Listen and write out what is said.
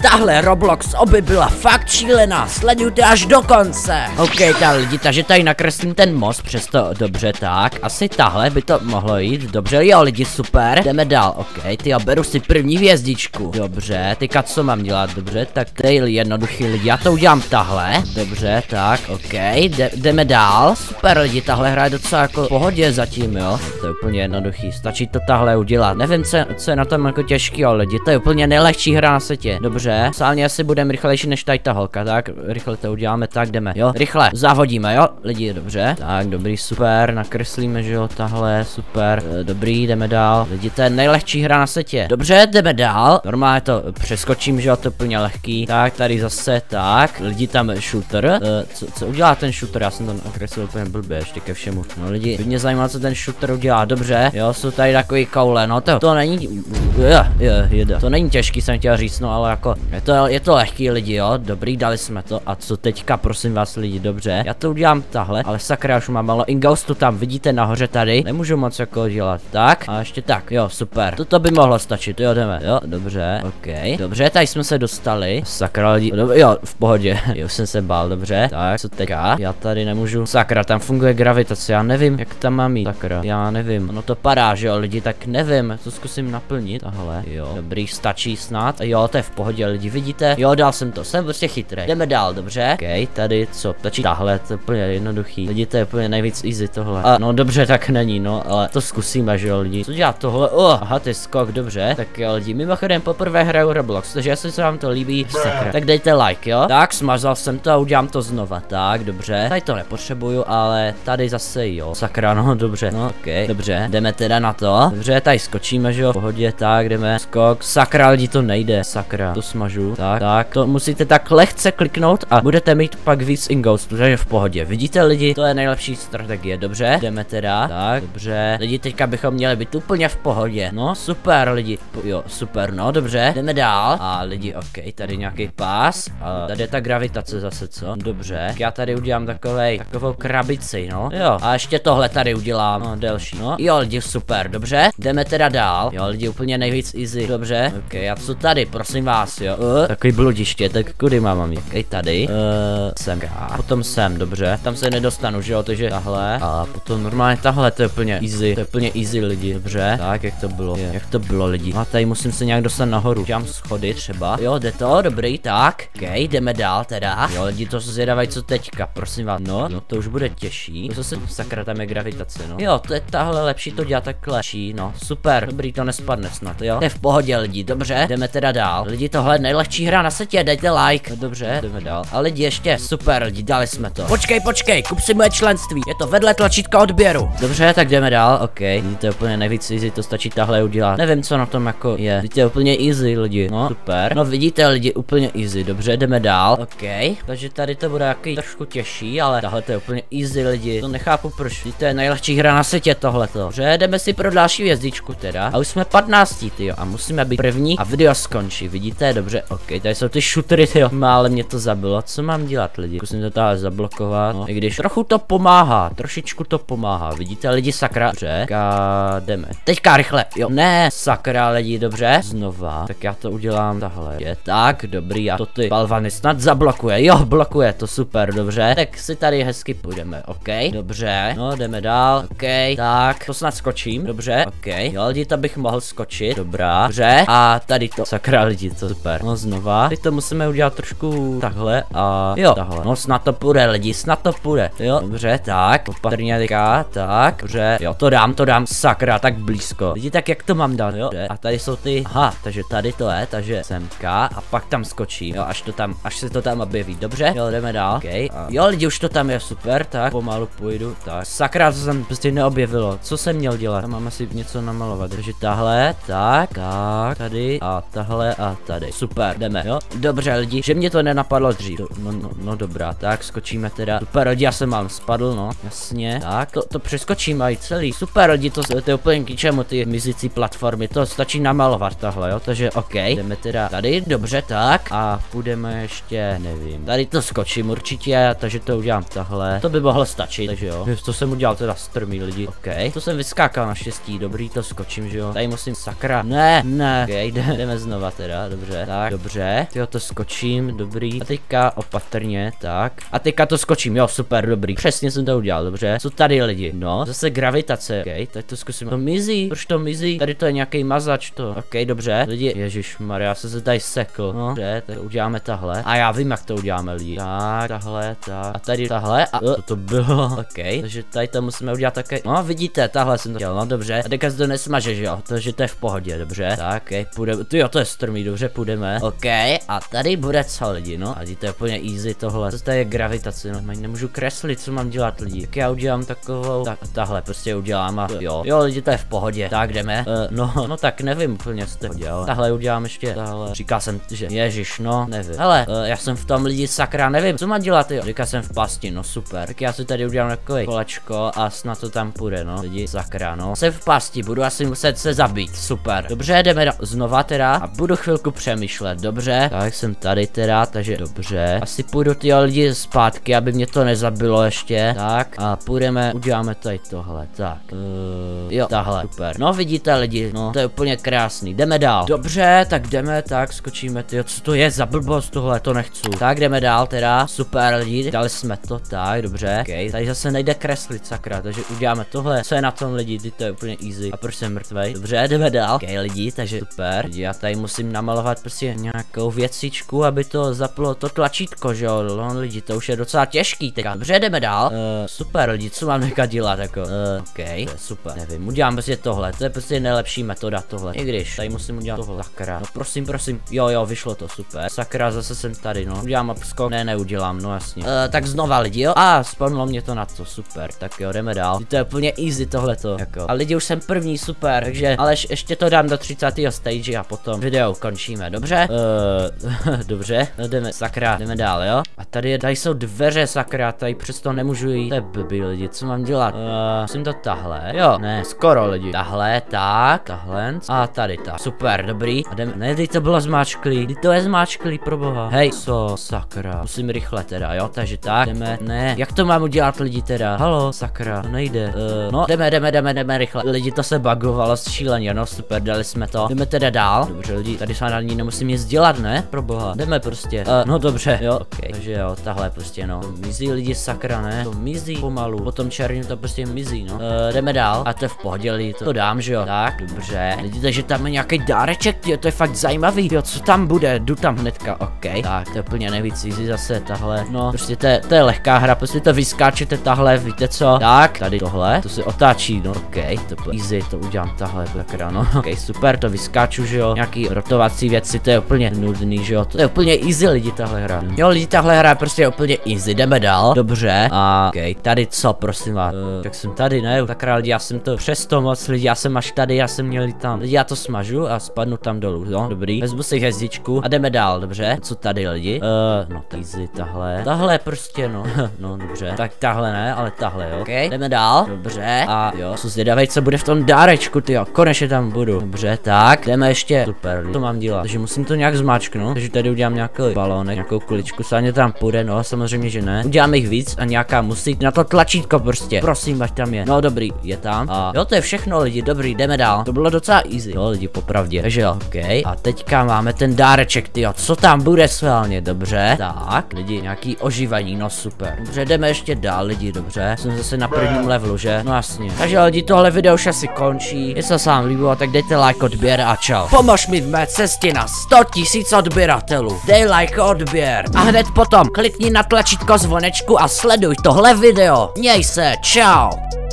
tahle Roblox oby byla fakt šílená, sledujte až do konce. OK, ta lidi, takže tady nakreslím ten most, přesto dobře, tak, asi tahle by to mohlo jít, dobře, jo lidi, super, jdeme dál, OK, ty jo, beru si první hvězdičku, dobře, teďka co mám dělat, dobře, tak to je jednoduchý lidi, já to udělám tahle, dobře, tak, OK, jdeme dál, super lidi, tahle hra je docela jako v pohodě zatím, jo, to je úplně jednoduchý, stačí to tahle udělat, nevím, co je na tom jako těžký, jo lidi, to je úplně nejlehčí hra na světě, dobře, sálně asi budeme rychlejší než tady ta holka, tak, rychle to uděláme, tak jdeme, jo, rychle, závodíme, jo, lidi, dobře, tak, dobrý, super, nakreslíme, že jo, tahle, super, dobrý, jdeme dál, lidi, to je nejlehčí hra na světě, dobře, jdeme dál, normálně to přeskočím, že jo, to je úplně lehký, tak, tady zase, tak, lidi, tam shooter, co udělá ten shooter, já jsem to nakreslil úplně blbě, ještě ke všemu, no lidi, mě zajímá, co ten shooter udělá, dobře, jo, jsou tady takový koule, no to není, to není těžký, jsem chtěl říct, no ale jako, je to lehký lidi, jo, dobrý, dali jsme to, a co teďka, prosím vás lidi, dobře, já to udělám tahle, ale sakra, už mám malo ingoustu tam, vidíte nahoře tady, nemůžu moc jako dělat, tak, a ještě tak, jo, super, to by mohlo stačit, jo, jdeme, jo, dobře, OK, dobře, tady jsme se dostali, sakra lidi, jo, v pohodě, jo, jsem se bál, dobře, tak, co teďka, já tady nemůžu, sakra, tam funguje gravitace, já nevím, jak tam mám jít, sakra, já nevím, no to padá, že jo, lidi, tak nevím, to zkusím naplnit, tahle, jo, dobrý, stačí snad, jo, to je v pohodě, lidi, vidíte, jo, dal jsem to, jsem prostě chytrý, jdeme dál, dobře, OK, tady, co, stačí tahle, to je úplně jednoduchý, lidi, to je úplně nejvíc easy tohle, a no dobře, tak není, no, ale to zkusíme, že jo, lidi, co dělá tohle, aha, ty skok, dobře, tak jo, lidi, mimochodem poprvé hraju Roblox, takže jestli se vám to líbí, sakra, tak dejte like, jo, tak, smazal jsem to a udělám to znova, tak, dobře, tady to nepotřebuju, ale tady zase jo, sakra, no, dobře, no, OK, dobře, jdeme teda na to, dobře, tady skočíme, že jo, v pohodě, tak, jdeme, skok, sakra, lidi, to nejde, sakra, to smažu, tak, to musíte tak lehce kliknout a budete mít pak víc ingoustu, takže v pohodě, vidíte lidi, to je nejlepší strategie, dobře, jdeme teda, tak, dobře, lidi, teďka bychom měli být úplně v pohodě, no, super, lidi, jo, super, no, dobře, jdeme dál, a lidi, OK, tady nějaký pás, a tady je ta gravitace zase, co, dobře, já tady udělám takovou krabici, no, jo, a ještě tohle tady udělám, no, delší, no, jo, lidi, super, dobře, jdeme teda dál, jo, lidi, úplně nejvíc easy, dobře, OK, a co tady, prosím vás, jo, takový bludiště, tak kudy mám jít, OK, tady, sem, a potom sem, dobře, tam se nedostanu, že jo, takže tahle, a potom normálně tahle, to je úplně easy, lidi, dobře, tak, jak to bylo, lidi, a tady musím se nějak dostat nahoru, dělám schody třeba, jo, jde to, dobrý, tak, OK, jdeme dál teda, jo, lidi, to zvědavají, co teďka, prosím vás, no, to už bude těžší, to zase, sakra, tam je gravitace, no, jo, to je tahle lepší to dělat takhle, no, super, dobrý, to nespadne snad, jo, to je v pohodě, lidi, dobře, jdeme teda dál, lidi, tohle je nejlehčí hra na světě, dejte like, no, dobře, jdeme dál, a lidi, ještě, super, lidi, dali jsme to, počkej, kup si moje členství, je to vedle tlačítka odběru, dobře, tak jdeme dál, OK, vidíte, úplně nejvíc easy, to stačí tahle udělat, nevím, co na tom jako je, vidíte, úplně easy, lidi, no, super, no, vidíte, lidi, úplně easy, dobře, jdeme dál, OK, takže tady to bude jaký trošku těžší, ale tahle to je úplně easy, lidi, to nechápu proč, vidíte, nejlehčí hra na světě tohleto, dobře, jdeme si pro další hvězdičku teda, a už jsme 15, tyjo, a musíme být první a video skončí, vidíte, dobře, OK, tady jsou ty shootery, tyjo, ale mě to zabilo, co mám dělat, lidi, zkusím to tady zablokovat, no, i když trochu to pomáhá, trošičku to pomáhá, vidíte, lidi, sakra, dobře, jdeme, teďka rychle, jo, ne, sakra, lidi, dobře, znova, tak já to udělám tahle, je tak, dobrý, a to ty balvany snad zablokuje, jo, blokuje to, super, dobře, tak si tady hezky půjdeme, OK, dobře, no, jdeme dál, OK, tak, to snad skočím, dobře, OK, jo, lidi, to bych mohl skočit, dobrá, dobře, a tady to, sakra, lidi, to super, no, znova, teď to musíme udělat trošku takhle a jo, tahle, no, snad to půjde, lidi, snad to půjde, jo, dobře, tak, opatrně teďka, tak, dobře, jo, to dám, sakra, tak blízko, lidi, tak jak to mám dát, jo, a tady jsou ty, aha, takže tady to je, takže semka a pak tam skočím, jo, až se to tam objeví, dobře, jo, jdeme dál, OK, a jo, lidi, už to tam je, super, tak, pomalu půjdu, tak, sakra, to jsem prostě neobjevilo, co jsem měl dělat, tam mám asi něco namalovat, takže tahle, tak, tady a tahle a tady, super, jdeme, jo, dobře, lidi, že mě to nenapadlo dřív, no, dobrá, tak, skočíme teda, super, lidi, já jsem mám spadl, no, jasně, tak, to přeskočím i celý, super, lidi, to je úplně k ničemu, ty mizící platformy, to stačí namalovat tahle, jo, takže OK, jdeme teda tady, dobře, tak, a půjdeme ještě, nevím, tady to skočím určitě, takže to udělám tahle, to by mohlo stačit, takže jo, to jsem udělal teda strmý, lidi, OK, to jsem vyskákal naštěstí, dobrý, to skočím, že jo, tady musím, sakra, ne, OK, jdeme znova teda, dobře, tak, dobře. Tyjo, to skočím, dobrý. A teďka opatrně, tak. A teďka to skočím, jo, super, dobrý. Přesně jsem to udělal, dobře. Co tady lidi? No, zase gravitace, ok, tak to zkusím. To mizí, proč to mizí? Tady to je nějaký mazač to. Ok, dobře. Lidi, ježišmarja, já jsem se tady sekl. No, dobře, tak uděláme tahle. A já vím, jak to uděláme, lidi. Tak, tahle, tak. A tady tahle. A to bylo. Ok, takže tady to musíme udělat také. No, vidíte, tahle jsem to dělal, no dobře. A teďka se to nesmaže, že jo? Takže to je v pohodě, dobře. Tak, ok, půjdeme. Tyjo, to je strmý, dobře, půjdeme. Ok, a tady bude co lidi, no. A to je úplně easy tohle. Co tady je gravitace, no. Nemůžu kreslit, co mám dělat lidi. Tak já udělám takovou. Tak, tahle prostě udělám a jo. Jo, lidi, to je v pohodě. Tak jdeme. No tak nevím úplně, co to udělal. Tahle udělám ještě. Tahle. Říkal jsem, že ježiš, no, nevím. Hele, já jsem v tom lidi sakra, nevím, co mám dělat, jo. Říkal jsem v pasti, no super. Tak já si tady udělám takový kolečko a snad to tam půjde, no. Lidi, sakra, no. Jsem v pasti, budu asi muset se zabít, super. Dobře, jdeme znova teda a budu chvilku přemýšlet, dobře. Tak jsem tady teda, takže dobře. Asi půjdu ty lidi zpátky, aby mě to nezabilo ještě. Tak a půjdeme, uděláme tady tohle, tak. Jo, tahle, super. No vidíte lidi, no, to je úplně krásný. Jdeme dál. Dobře, tak jdeme, tak skočíme, tyjo, co to je za blbost tohle, to nechci. Tak jdeme dál teda, super lidi, dali jsme to, tak, dobře. Okay. Tady zase nejde kreslit, sakra, takže uděláme tohle. Co je na tom lidi, to je úplně easy. A proč jsem mrtvej? Dobře, jdeme dál. Ok, lidi, takže super. Lidi, já tady musím namalovat prostě nějakou věcičku, aby to zaplo to tlačítko, že jo, no, lidi, to už je docela těžký, teďka. Dobře, jdeme dál. Super lidi, co mám teďka dělat, jako, ok, to je super, nevím, udělám prostě tohle, to je prostě nejlepší metoda tohle, i když tady musím udělat tohle, sakra, no prosím, jo, vyšlo to, super, sakra, zase jsem tady, no, udělám upskok, ne, neudělám, no jasně, tak znova lidi, jo, a spadlo mě to na to, super, tak jo, jdeme dál, to je úplně easy tohleto, jako, a lidi, už jsem první, super, takže, ale ještě to dám do 30. stage a potom video končíme, dobře, dobře, jdeme, sakra, jdeme dál, jo, a tady jsou dveře, sakra, tady přesto nemůžu jít, to je blbý lidi, co mám dělat, musím to tahle, jo, ne, skoro lidi, tahle, tak, tahle, a tady tak, super, dobrý, a jdeme, ne, teď to bylo zmáčklý, teď to je zmáčklý, proboha, hej, sakra, musím rychle teda, jo, takže tak, jdeme, ne, jak to mám udělat lidi teda, halo, sakra, to nejde, no, jdeme rychle, lidi, to se bugovalo šíleně, no, super, dali jsme to, jdeme teda dál, dobře lidi, tady se na ní nemusím nic dělat, ne, proboha, jdeme prostě, no dobře, jo, ok, takže jo, tahle prostě, no, to mizí lidi, sakra, ne, to mizí pomalu, potom černý to prostě mizí, no, jdeme dál, a to je v pohodě lidi, to dám, že jo, tak, dobře, lidi, takže tam je nějaký dáreček, tyjo, to je fakt zajímavý, jo, co tam bude, jdu tam hnedka, ok, tak, to je úplně nejvíc easy zase, tahle, no, prostě to je lehká hra, prostě to vyskáčete tahle, víte co, tak, tady tohle, to se otáčí, no, ok, to je easy, to udělám tahle, sakra, no, ok, super, to vyskáču, že jo, nějaký rotovací věci, to je úplně nudný, že jo, to je úplně easy lidi, tahle hra, jo, lidi, tahle hra je prostě úplně easy, jdeme dál, dobře, a ok, tady co, prosím vás, tak jsem tady, ne, sakra lidi, já jsem to přesto moc lidi, já jsem až tady, já jsem měl tam, lidi, já to smažu a spadnu tam dolů, no, dobrý, vezmu si hvězdičku a jdeme dál, dobře, co tady lidi, no, easy, tahle prostě, no, no, dobře, tak tahle ne, ale tahle, jo, ok, jdeme dál, dobře, a jo, jsou zvědavej, co bude v tom dárečku, tyjo, konečně tam budu, dobře, tak, jdeme ještě, super, to mám dělat, takže musím to nějak zmáčknout, takže tady udělám nějaký balónek, nějakou kuličku, sáně tam půjde, no, samozřejmě, že ne, udělám jich víc a nějaká musí na to tlačítko prostě, prosím, ať tam je, no, dobrý, je tam, a jo, to je všechno, lidi, dobrý, jdeme dál, to bylo docela easy, jo, lidi, popravdě, takže jo, ok, a teďka máme ten dáreček, tyjo, co tam bude sválně, dobře, tak, lidi, nějaký oživení, no, super, dobře, jdeme ještě dál, lidi, dobře, jsem zase na prvním levelu, že, no jasně, takže lidi, tohle video už asi končí, jestli se vám líbilo, tak dejte like, odběr a čau, pomož mi v mé cestě na 100 000 odběratelů, dej like, odběr a hned potom klikni na tlačítko zvonečku a sleduj tohle video, měj se, čau.